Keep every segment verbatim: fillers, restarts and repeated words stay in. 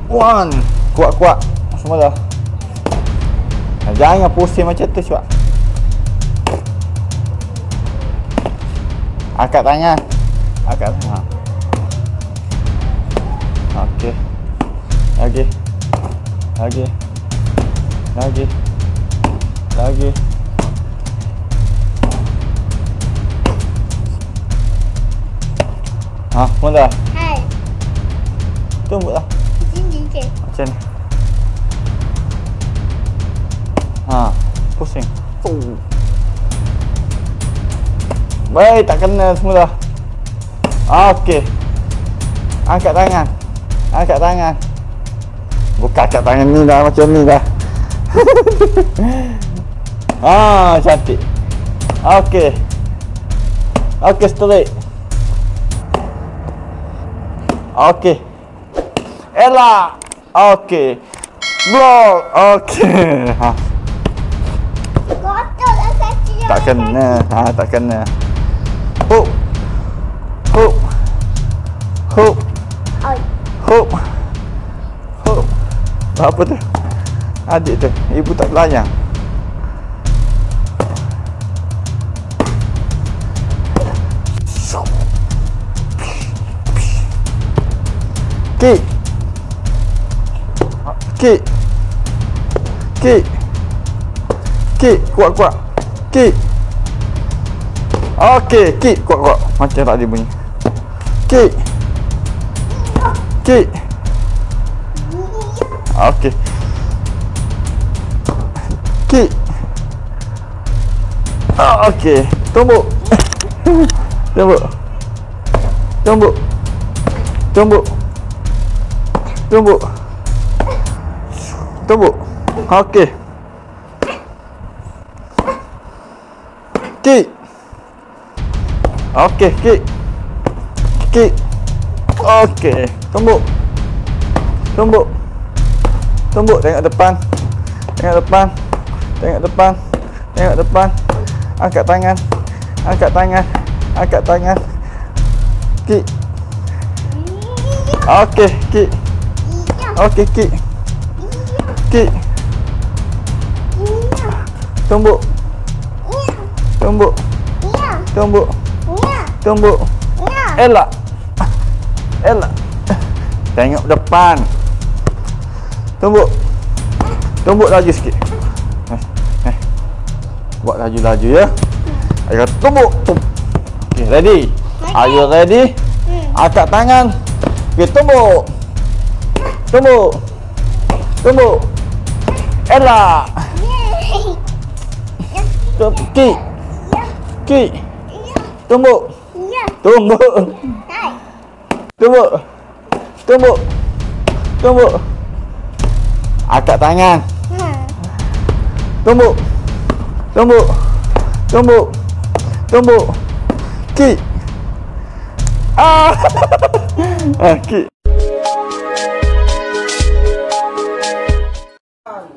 One. Kuat-kuat. Semua dah. Jangan pusing macam tu sebab. Angkat tangan. Angkat tangan. Okey. Lagi. Lagi. Lagi. Lagi. Ha, mula. Hai. Tunggulah. Sini ke? Macam ni. Ha, pusing. Oh. Baik, tak kena semula. Okey. Angkat tangan. Angkat tangan. Buka angkat tangan ni dah macam ni dah. Ah, cantik. Okey. Okey, straight. Okey. Elak. Okey. Block. Okey. Ha. Kotor lah kaki. Tak kena. Ha, tak kena. Hook. Hook. Hook. Oi. Hook. Hook. Apa tu? Adik tu. Ibu tak belayang. Kick. Kick. Kick. Kick. Kuat-kuat. Kick. Okey, kick kuat-kuat. Macam tadi bunyi. Kick. Kick. Okey. Kick. Ah, okey. Tumbuk. Tumbuk. Tumbuk. Tumbuk. Tumbuk. Tumbuk. Okey. Kick. Okey, kick. Kick. Okey. Tumbuk. Tumbuk. Tumbuk. Tengok depan. Tengok depan. Tengok depan. Tengok depan. Angkat tangan. Angkat tangan. Angkat tangan. Kick. Okey, kick. Okey, kick. Kick. Tumbuk. Tumbuk. Tumbuk. Tumbuk. Elak. Elak. Tengok depan. Tumbuk. Tumbuk laju sikit. Eh, eh. Buat laju-laju ya. Ayo tumbuk. Okay, ready? Are you ready? Angkat tangan. Okay, tumbuk. Tumbuk. Tumbuk. Elak. Kick. Kick. Tumbuk. Tumbuk. Tumbuk. Tumbuk. Tumbuk. Angkat tangan. Tumbuk. Tumbuk. Tumbuk. Tumbuk. Kick. Ah. Ah, kick. One,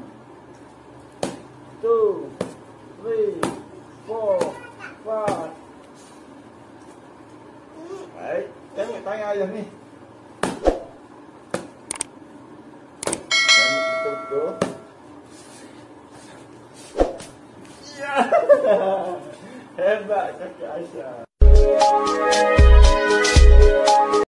two, three, four, five. Baik, tengok tangan ayah ni. Tengok betul-betul. Ya. Hebat kakak Aisyah.